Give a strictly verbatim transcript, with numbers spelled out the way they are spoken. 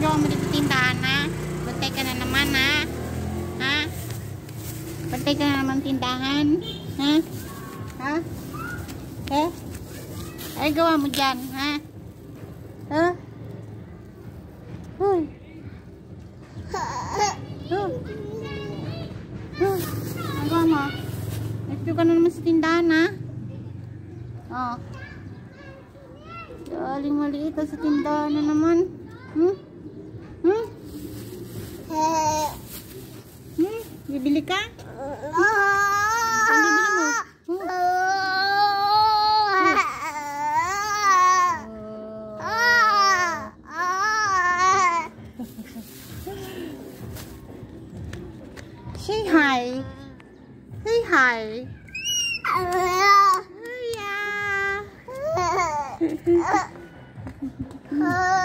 ginagawa mo dito tindahan, ha? Bantay ka na naman, ha? Ha? Bantay ka na naman tindahan, ha? Ha? Ha? Ay, gawa mo dyan, ha? Ha? Huy. Huh. Huh. Ang gawa mo? Ito ka na naman sa tindahan, ha? Oh. Galing maliit sa tindahan na naman. Hmm? Hmm? Hmm? Bibili ka? Ang bibili mo? Hmm? Say hi. Say hi. Hiya.